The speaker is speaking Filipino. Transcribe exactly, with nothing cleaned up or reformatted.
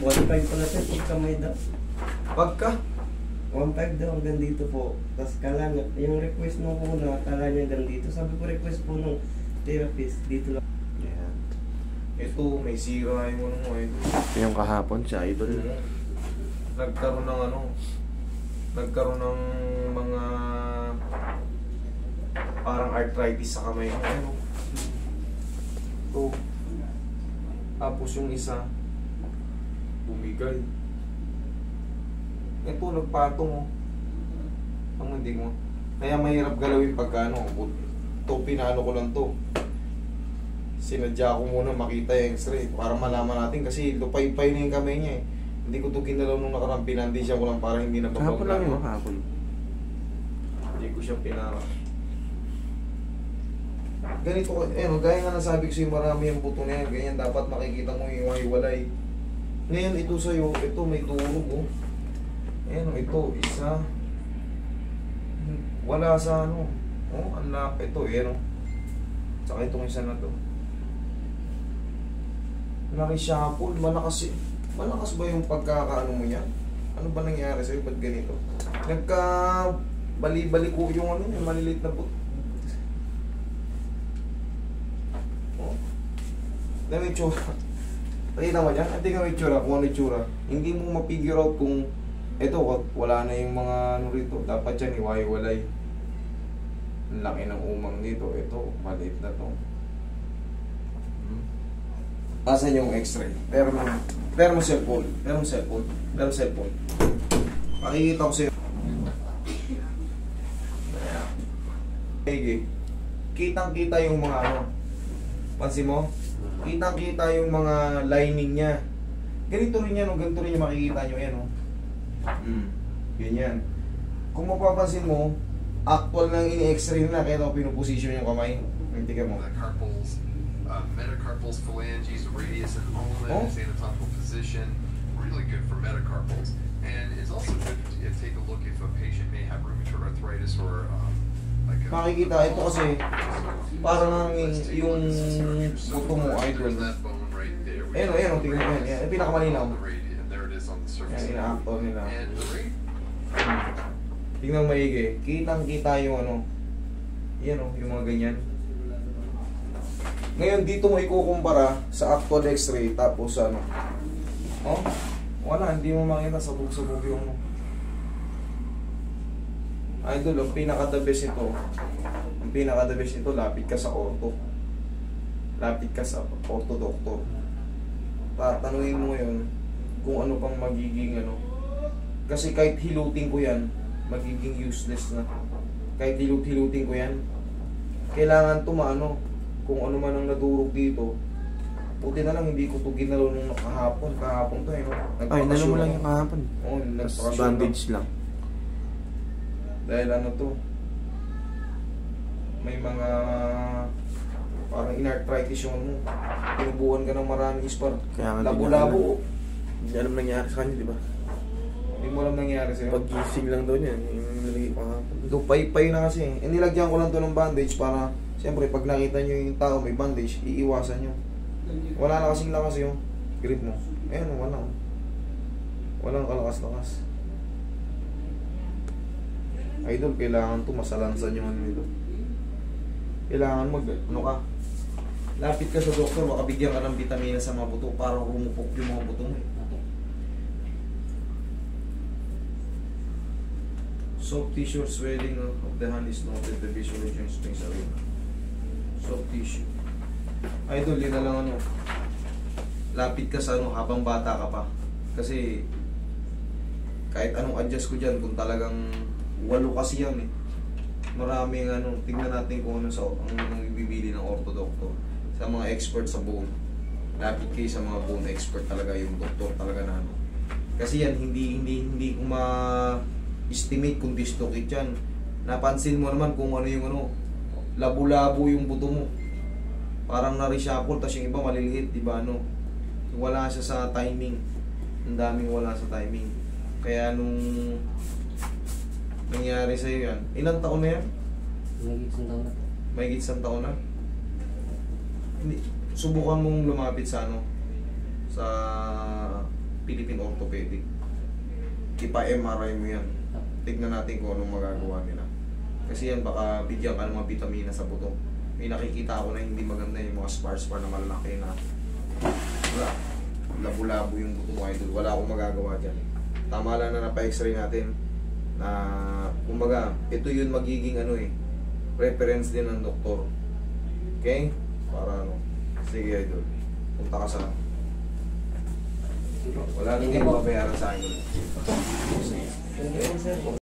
one five pala sir, pag kamay daw. Pagka? one five daw hanggang dito po. Tapos kala niya, yung request nung una, kala niya hanggang dito. Sabi ko request po nung therapist, dito lang. Yan. Ito, may sira yung ano mo eh. Yung kahapon siya, idol. Nagkaroon ng ano, nagkaroon ng mga parang arthritis sa kamay ko. Ano? Ito. Tapos yung isa, bumigay. Ito, nagpatong oh. Ang hindi mo. Kaya mahirap galawin pagka ano. Ito, pinano ko lang to. Sinadya ko muna makita yung x-ray para malaman natin kasi lupay-pay na yung kamay niya eh. Hindi ko ito ginalaw nung nakarang pinandisya ko lang para hindi na Kahapon lang yun, kahapon. Hindi ko siya pinara. Ganito ko, eh, no, gaya nga nasabi ko sa'yo, marami yung buto na yan. Ganyan, dapat makikita mo yung hiwalay. Ngayon, ito sa'yo, ito may durog, oh. Ayan, oh, ito, isa. Wala sa ano. Oh, anak, ito, ayan, oh. Tsaka itong isa na to. Naki-shuffle, malakas eh. Malakas ba yung pagkakaano mo yan? Ano ba nangyari sa'yo? Ba't ganito? Nagka bali-bali ko yung ano, yung maliliit na buto. Oh. Dami yung tsura. Nakita mo dyan? Hindi ka may tsura. Kung ano yung tsura. Hindi mo ma-figure out kung eto, wala na yung mga ano rito. Dapat yan, iwahiwalay. Ang laki ng umang dito. Ito, maliit na to. Hmm. Asan yung x-ray? Pero mo, pero mo cellphone. Pero mo cellphone. Pero mo cellphone. Makikita ko sa'yo. Okay. Kitang-kita yung mga ano. Pansin mo? Kitang-kita yung mga lining niya. Ganito rin yan, o ganito rin yung makikita nyo yan, o. Hmm. Ganyan. Kung mapapansin mo, actual nang ini-x-ray nila, kaya ito pinuposition yung kamay. Tingnan mo. Metacarpals, uh, metacarpals, phalanges, radius and ulna, oh? Anatomical position, really good for metacarpals. And it's also good to take a look if a patient may have rheumatoid arthritis or um, like a... Makikita, ito kasi parang yung buto mo, idol. Ayun, ayun, tingnan mo yan. Yan, yung pinakamalinaw. Yan, ina-actor nila. Tingnan mo maigi. Kitang-kita yung ano. Yan o, yung mga ganyan. Ngayon, dito mo ikukumpara sa actual x-ray tapos ano. Oh, wala, hindi mo makita sabog-sabog yung ano. Idol, ang pinaka-the best ito. Ang pinaka-the best ito, lapit ka sa ortho. Lapit ka sa ortho doctor. Tatanungin mo yun kung ano pang magiging ano. Kasi kahit hilutin ko yan, magiging useless na. Kahit hilut-hilutin ko yan, kailangan tumaano. Kung ano man ang nadurog dito, buti na lang hindi ko ito ginalaw nung kahapon. Kahapon to eh, no? Ay, nalo mo lang yung kahapon. Oo, oh, nagpakasyon. Bandage lang. Dahil ano to, may mga parang in-arthritis yung ano, pinubuhan ka ng maraming ispar. Labo-labo. Hindi alam nangyari sa kanya, di ba? Hindi mo alam nangyari sa'yo. Pag-gising lang daw niya, yung nalagay pa kahapon. Lupay-pay na kasi. E, nilagyan ko lang to ng bandage para, siyempre, pag nakita nyo yung tao may bandage, iiwasan nyo. Wala na kasing lakas yung grip mo. Ayan, wala. Walang kalakas-lakas. Idol, kailangan to masalansan yung ano nito. Kailangan mag, ano ka, lapit ka sa doktor, baka bigyan ka ng vitamina sa mga buto para rumupok yung mga buto mo. Soft tissue swelling of the hand is noted. The visual joint springs away. Soft tissue. Idol, yun na lang ano. Lapit ka sa ano habang bata ka pa. Kasi kahit anong adjust ko dyan, kung talagang walo kasi yan eh. Maraming ano, tingnan natin kung ano sa ang, ang ibibili ng orthodoctor. Sa mga expert sa bone. Lapit kayo sa mga bone expert talaga, yung doktor talaga na ano. Kasi yan, hindi hindi hindi ko ma-estimate kung dislocate yan. Napansin mo naman kung ano yung ano, labo-labo yung buto mo. Parang na-reshuffle, tapos yung iba maliliit, di ba ano? Wala siya sa timing. Ang daming wala sa timing. Kaya nung nangyari sa'yo yan, ilang taon na yan? May isang taon na. May isang taon na? Hindi. Subukan mong lumapit sa ano, sa Philippine Orthopedic. Ipa-M R I mo yan. Tignan natin kung anong magagawa nila. Kasi yan, baka bigyan ka ng mga vitamina sa buto. May nakikita ako na hindi maganda yung mga spar-spar na malalaki na wala. Labo-labo yung buto mo, idol. Wala akong magagawa dyan. Tama lang na napa-x-ray natin na, kumbaga, ito yun magiging ano eh, reference din ng doktor. Okay? Para ano. Sige, idol. Punta ka sa... Wala nang hindi mababayaran sa akin. Sige. Thank you, sir.